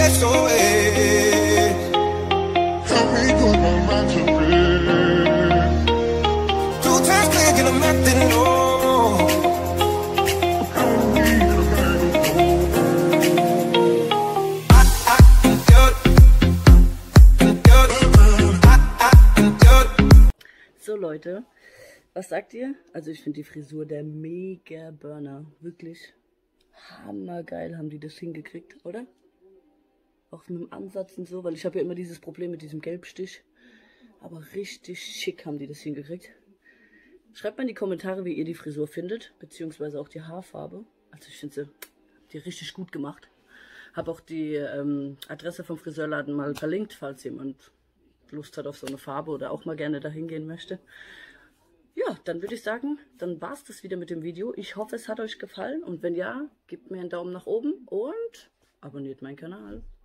SOS. Help me put my mind to rest. 2 times clicking, I'm acting low. So Leute, was sagt ihr? Also ich finde die Frisur der mega Burner. Wirklich hammergeil haben die das hingekriegt, oder? Auch mit dem Ansatz und so, weil ich habe ja immer dieses Problem mit diesem Gelbstich. Aber richtig schick haben die das hingekriegt. Schreibt mal in die Kommentare, wie ihr die Frisur findet, beziehungsweise auch die Haarfarbe. Also ich finde sie die richtig gut gemacht. Habe auch die Adresse vom Friseurladen mal verlinkt, falls jemand Lust hat auf so eine Farbe oder auch mal gerne dahin gehen möchte. Ja, dann würde ich sagen, dann war es das wieder mit dem Video. Ich hoffe, es hat euch gefallen und wenn ja, gebt mir einen Daumen nach oben und abonniert meinen Kanal.